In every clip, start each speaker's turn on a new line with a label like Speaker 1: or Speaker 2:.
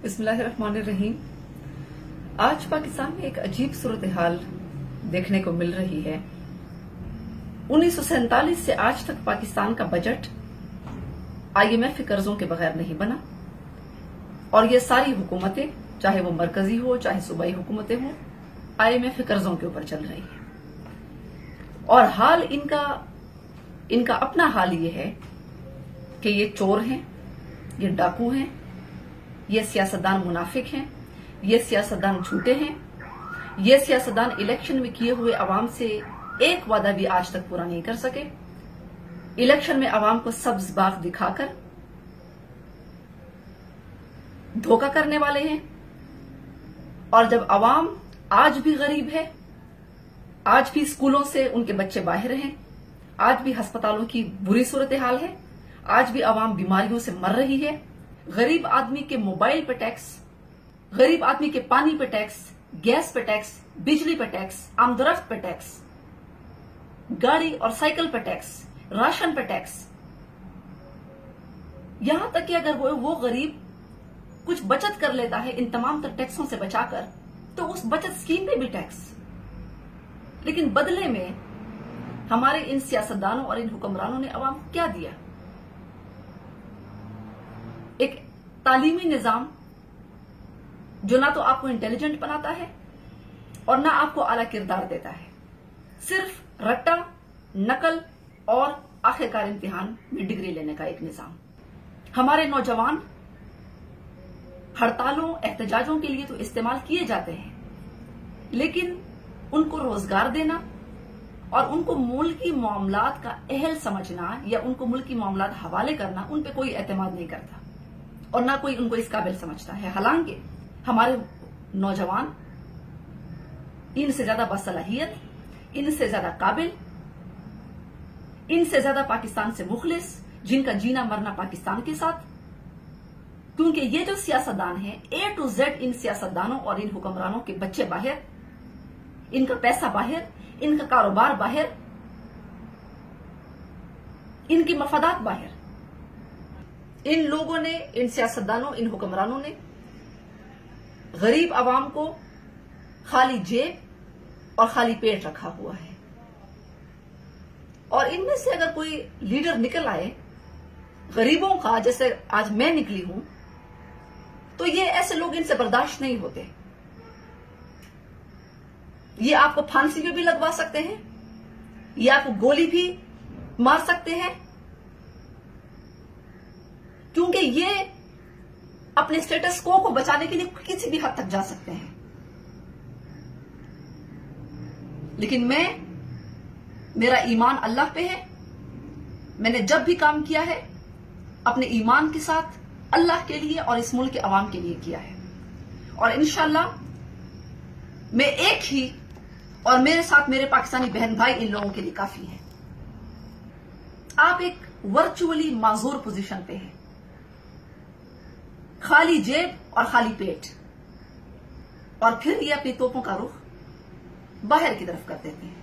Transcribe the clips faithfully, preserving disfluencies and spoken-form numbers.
Speaker 1: बिस्मिल्लाहिर्रहमानिर्रहीम। आज पाकिस्तान में एक अजीब सूरत हाल देखने को मिल रही है। उन्नीस सौ सैंतालीस से आज तक पाकिस्तान का बजट आईएमएफ के कर्जों के बगैर नहीं बना और ये सारी हुकूमतें, चाहे वो मरकजी हो चाहे सूबाई हुकूमतें हो, आईएमएफ के कर्जों के ऊपर चल रही है। और हाल इनका इनका अपना हाल ये है कि ये चोर हैं, ये डाकू हैं, ये सियासतदान मुनाफिक हैं, ये सियासतदान झूठे हैं, ये सियासतदान इलेक्शन में किए हुए अवाम से एक वादा भी आज तक पूरा नहीं कर सके। इलेक्शन में अवाम को सब्ज बाग दिखाकर धोखा करने वाले हैं। और जब अवाम आज भी गरीब है, आज भी स्कूलों से उनके बच्चे बाहर हैं, आज भी अस्पतालों की बुरी सूरत हाल है, आज भी अवाम बीमारियों से मर रही है। गरीब आदमी के मोबाइल पे टैक्स, गरीब आदमी के पानी पे टैक्स, गैस पे टैक्स, बिजली पे टैक्स, आमदरफ्त पे टैक्स, गाड़ी और साइकिल पे टैक्स, राशन पे टैक्स। यहां तक कि अगर वो वो गरीब कुछ बचत कर लेता है इन तमाम तर टैक्सों से बचाकर, तो उस बचत स्कीम पे भी टैक्स। लेकिन बदले में हमारे इन सियासतदानों और इन हुक्मरानों ने अवाम को क्या दिया? एक तालीमी निजाम जो ना तो आपको इंटेलिजेंट बनाता है और ना आपको आला किरदार देता है। सिर्फ रट्टा, नकल और आखिरकार इम्तिहान में डिग्री लेने का एक निजाम। हमारे नौजवान हड़तालों, एहतजाजों के लिए तो इस्तेमाल किए जाते हैं, लेकिन उनको रोजगार देना और उनको मुल्की मामलात का अहल समझना या उनको मुल्की मामलात हवाले करना, उन पे कोई एतमाद नहीं करता और ना कोई उनको इस काबिल समझता है। हालांकि हमारे नौजवान इनसे ज्यादा बसलाहियत, इनसे ज्यादा काबिल, इनसे ज्यादा पाकिस्तान से मुखलिस, जिनका जीना मरना पाकिस्तान के साथ। क्योंकि ये जो सियासतदान हैं, ए टू जेड इन सियासतदानों और इन हुक्मरानों के बच्चे बाहर, इनका पैसा बाहर, इनका कारोबार बाहर, इनकी मफादात बाहर। इन लोगों ने, इन सियासतदानों, इन हुक्मरानों ने गरीब आवाम को खाली जेब और खाली पेट रखा हुआ है। और इनमें से अगर कोई लीडर निकल आए गरीबों का, जैसे आज मैं निकली हूं, तो ये ऐसे लोग इनसे बर्दाश्त नहीं होते। ये आपको फांसी में भी लगवा सकते हैं, ये आपको गोली भी मार सकते हैं, क्योंकि ये अपने स्टेटस को को बचाने के लिए किसी भी हद तक जा सकते हैं। लेकिन मैं, मेरा ईमान अल्लाह पे है। मैंने जब भी काम किया है अपने ईमान के साथ अल्लाह के लिए और इस मुल्क के अवाम के लिए किया है। और इंशाअल्लाह मैं एक ही, और मेरे साथ मेरे पाकिस्तानी बहन भाई इन लोगों के लिए काफी हैं। आप एक वर्चुअली माजूर पोजीशन पे हैं, खाली जेब और खाली पेट, और फिर ये अपनी तोपों का रुख बाहर की तरफ कर देते हैं।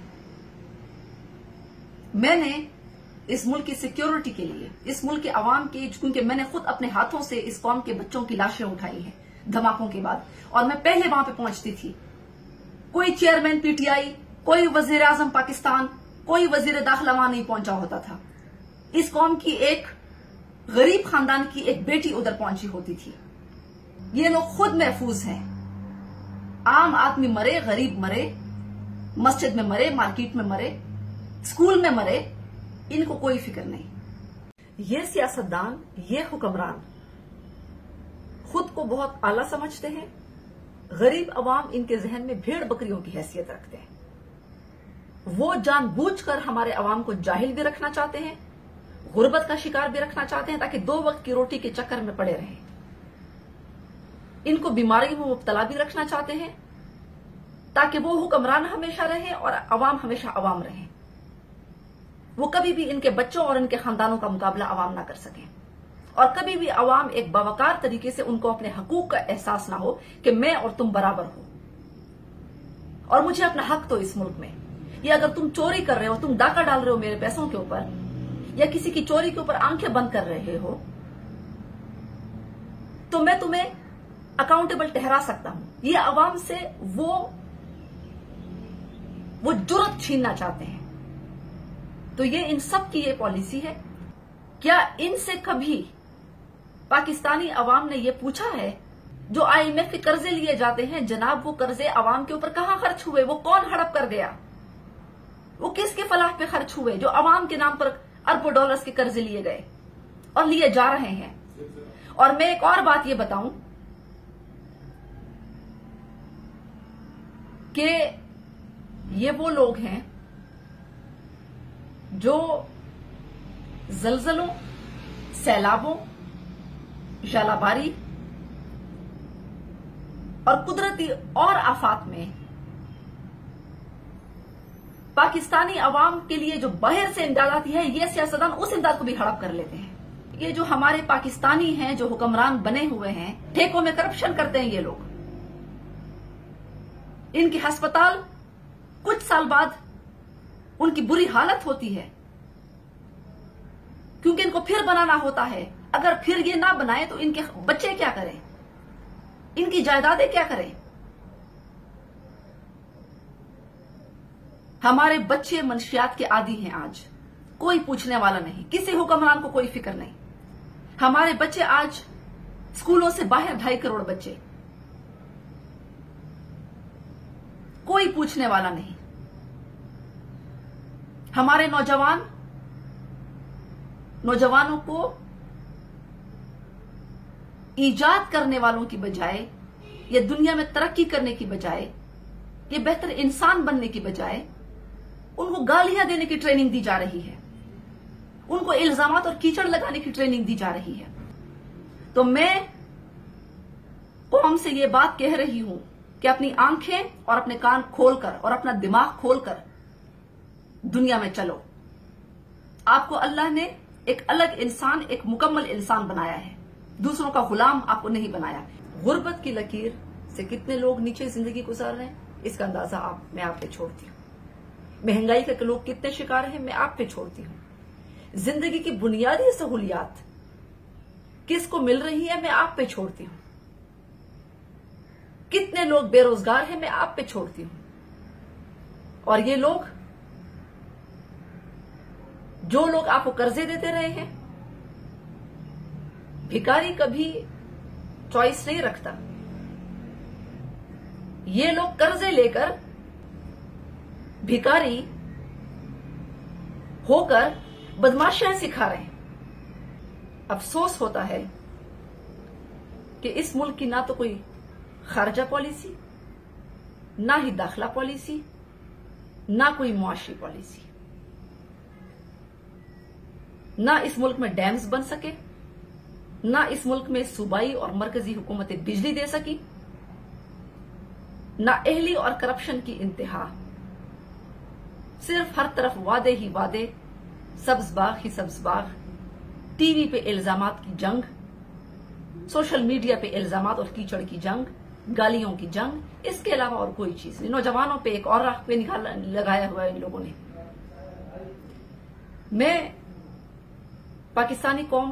Speaker 1: मैंने इस मुल्क की सिक्योरिटी के लिए, इस मुल्क के अवाम के, क्योंकि मैंने खुद अपने हाथों से इस कौम के बच्चों की लाशें उठाई हैं धमाकों के बाद, और मैं पहले वहां पे पहुंचती थी। कोई चेयरमैन पीटीआई, कोई वजीर आजम पाकिस्तान, कोई वजीर दाखिला वहां नहीं पहुंचा होता था। इस कौम की एक गरीब खानदान की एक बेटी उधर पहुंची होती थी। ये लोग खुद महफूज हैं। आम आदमी मरे, गरीब मरे, मस्जिद में मरे, मार्केट में मरे, स्कूल में मरे, इनको कोई फिक्र नहीं। ये सियासतदान, ये हुक्मरान खुद को बहुत आला समझते हैं। गरीब अवाम इनके जहन में भेड़ बकरियों की हैसियत रखते हैं। वो जानबूझकर हमारे अवाम को जाहिल भी रखना चाहते हैं, गुर्बत का शिकार भी रखना चाहते हैं, ताकि दो वक्त की रोटी के चक्कर में पड़े रहें। इनको बीमारी में मुब्तला भी रखना चाहते हैं, ताकि वो हुक्मरान हमेशा रहे और अवाम हमेशा अवाम रहे। वो कभी भी इनके बच्चों और इनके खानदानों का मुकाबला अवाम ना कर सकें, और कभी भी अवाम एक बावकार तरीके से उनको अपने हकूक का एहसास ना हो कि मैं और तुम बराबर हो और मुझे अपना हक तो इस मुल्क में। या अगर तुम चोरी कर रहे हो, तुम डाका डाल रहे हो मेरे पैसों के ऊपर, या किसी की चोरी के ऊपर आंखें बंद कर रहे हो, तो मैं तुम्हें अकाउंटेबल ठहरा सकता हूं। ये अवाम से वो वो जुर्रत छीनना चाहते हैं। तो ये इन सब की ये पॉलिसी है। क्या इनसे कभी पाकिस्तानी अवाम ने ये पूछा है, जो आईएमएफ के कर्जे लिए जाते हैं जनाब, वो कर्जे अवाम के ऊपर कहां खर्च हुए? वो कौन हड़प कर गया? वो किसके फलाह पे खर्च हुए जो अवाम के नाम पर अरबों डॉलर्स के कर्जे लिए गए और लिए जा रहे हैं? और मैं एक और बात ये बताऊं कि ये वो लोग हैं जो जलजलों, सैलाबों, जलाबारी और कुदरती और आफात में पाकिस्तानी अवाम के लिए जो बाहर से इमदाद आती है, ये सियासतदान उस इमदाद को भी हड़प कर लेते हैं। ये जो हमारे पाकिस्तानी हैं, जो हुक्मरान बने हुए हैं, ठेकों में करप्शन करते हैं ये लोग। इनके अस्पताल कुछ साल बाद उनकी बुरी हालत होती है क्योंकि इनको फिर बनाना होता है। अगर फिर ये ना बनाए तो इनके बच्चे क्या करें, इनकी जायदादें क्या करें? हमारे बच्चे मंशियात के आदी हैं आज, कोई पूछने वाला नहीं, किसी हुक्मरान को कोई फिक्र नहीं। हमारे बच्चे आज स्कूलों से बाहर, ढाई करोड़ बच्चे, कोई पूछने वाला नहीं। हमारे नौजवान नौजवानों को ईजाद करने वालों की बजाय, ये दुनिया में तरक्की करने की बजाय, ये बेहतर इंसान बनने की बजाय उनको गालियां देने की ट्रेनिंग दी जा रही है, उनको इल्जामात और कीचड़ लगाने की ट्रेनिंग दी जा रही है। तो मैं कौम से ये बात कह रही हूं कि अपनी आंखें और अपने कान खोलकर और अपना दिमाग खोलकर दुनिया में चलो। आपको अल्लाह ने एक अलग इंसान, एक मुकम्मल इंसान बनाया है, दूसरों का गुलाम आपको नहीं बनाया। गुर्बत की लकीर से कितने लोग नीचे जिंदगी गुजार रहे हैं, इसका अंदाजा आप मैं आप पे छोड़ती हूँ। महंगाई के लोग कितने शिकार हैं, मैं आप पे छोड़ती हूँ। जिंदगी की बुनियादी सहूलियात किसको मिल रही है, मैं आप पे छोड़ती हूँ। कितने लोग बेरोजगार हैं, मैं आप पे छोड़ती हूँ। और ये लोग, जो लोग आपको कर्जे देते रहे हैं, भिखारी कभी चॉइस नहीं रखता। ये लोग कर्जे लेकर भिखारी होकर बदमाशियां सिखा रहे हैं। अफसोस होता है कि इस मुल्क की ना तो कोई खारजा पॉलिसी, ना ही दाखिला पॉलिसी, ना कोई मुआशी पॉलिसी। ना इस मुल्क में डैम्स बन सके, ना इस मुल्क में सूबाई और मरकजी हुकूमतें बिजली दे सकी, ना अहली और करप्शन की इंतहा। सिर्फ हर तरफ वादे ही वादे, सब्ज बाग ही सब्ज बाग, टीवी पे इल्जामात की जंग, सोशल मीडिया पे इल्जामात और कीचड़ की जंग, गालियों की जंग, इसके अलावा और कोई चीज नहीं। नौजवानों पे एक और राह पे निकाल लगाया हुआ है इन लोगों ने। मैं पाकिस्तानी कौम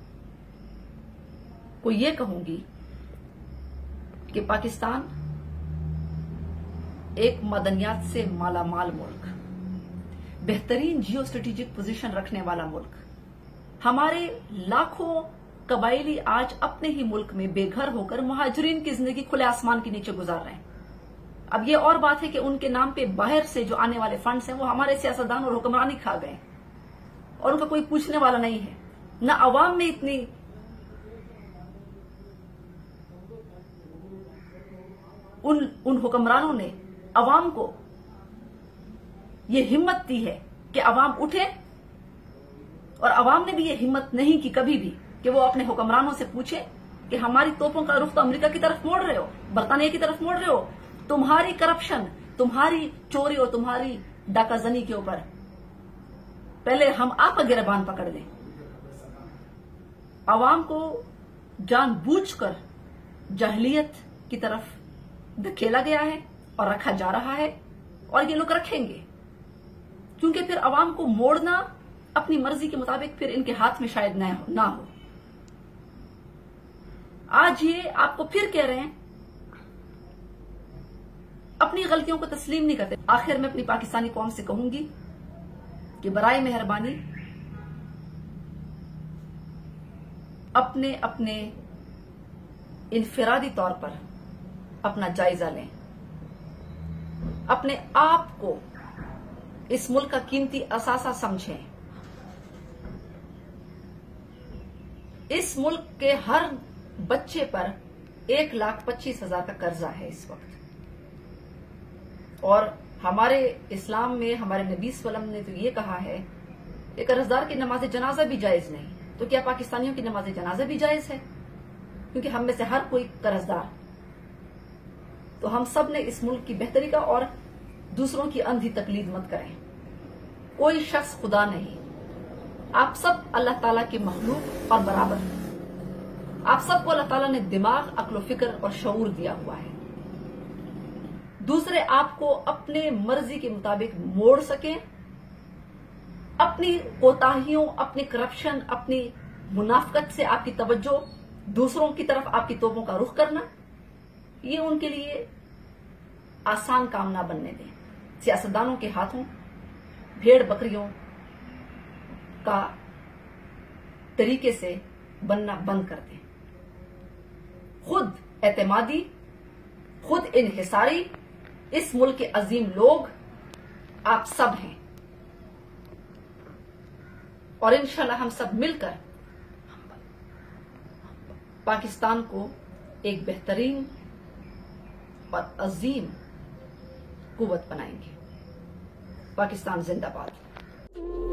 Speaker 1: को यह कहूंगी कि पाकिस्तान एक मदनियात से मालामाल मुल्क, बेहतरीन जियो स्ट्रेटेजिक पोजीशन रखने वाला मुल्क, हमारे लाखों कबायली आज अपने ही मुल्क में बेघर होकर मुहाजिरीन की जिंदगी खुले आसमान के नीचे गुजार रहे हैं। अब यह और बात है कि उनके नाम पे बाहर से जो आने वाले फंड्स हैं वो हमारे सियासतदान और हुक्मरानी खा गए और उनका कोई पूछने वाला नहीं है। न अवाम में इतनी उन उन हुक्मरानों ने अवाम को ये हिम्मत दी है कि अवाम उठे, और अवाम ने भी ये हिम्मत नहीं की कभी भी कि वो अपने हुक्मरानों से पूछे कि हमारी तोपों का रुख तो अमेरिका की तरफ मोड़ रहे हो, बरतानिया की तरफ मोड़ रहे हो, तुम्हारी करप्शन, तुम्हारी चोरी और तुम्हारी डाकाजनी के ऊपर पहले हम आपका गिरबान पकड़ लें। अवाम को जानबूझकर जहलियत की तरफ धकेला गया है और रखा जा रहा है, और ये लोग रखेंगे क्योंकि फिर अवाम को मोड़ना अपनी मर्जी के मुताबिक फिर इनके हाथ में शायद न हो, ना हो। आज ये आपको फिर कह रहे हैं, अपनी गलतियों को तस्लीम नहीं करते। आखिर में अपनी पाकिस्तानी कौम से कहूंगी कि बराए मेहरबानी अपने अपने इनफिरादी तौर पर अपना जायजा लें, अपने आप को इस मुल्क का कीमती असासा समझें। इस मुल्क के हर बच्चे पर एक लाख पच्चीस हजार का कर्जा है इस वक्त, और हमारे इस्लाम में हमारे नबी सल्लल्लाहु अलैहि वसल्लम ने तो ये कहा है कि कर्जदार की नमाज जनाजा भी जायज नहीं, तो क्या पाकिस्तानियों की नमाज जनाजा भी जायज है? क्योंकि हम में से हर कोई कर्जदार। तो हम सब ने इस मुल्क की बेहतरी का और दूसरों की अंधी तकलीद मत करें। कोई शख्स खुदा नहीं, आप सब अल्लाह ताला के मखलूक और बराबर। आप सबको अल्लाह ताला ने दिमाग, अक्ल फिक्र और शऊर दिया हुआ है। दूसरे आपको अपने मर्जी के मुताबिक मोड़ सकें। अपनी कोताहियों, अपनी करप्शन, अपनी मुनाफकत से आपकी तवज्जो दूसरों की तरफ, आपकी तोपों का रुख करना, ये उनके लिए आसान काम ना बनने दें। सियासतदानों के हाथों भेड़ बकरियों का तरीके से बनना बंद कर दें। खुद एतमादी, खुद इन्हिसारी इस मुल्क के अजीम लोग आप सब हैं, और इंशाल्लाह हम सब मिलकर पाकिस्तान को एक बेहतरीन और अजीम कुव्वत बनाएंगे। पाकिस्तान जिंदाबाद।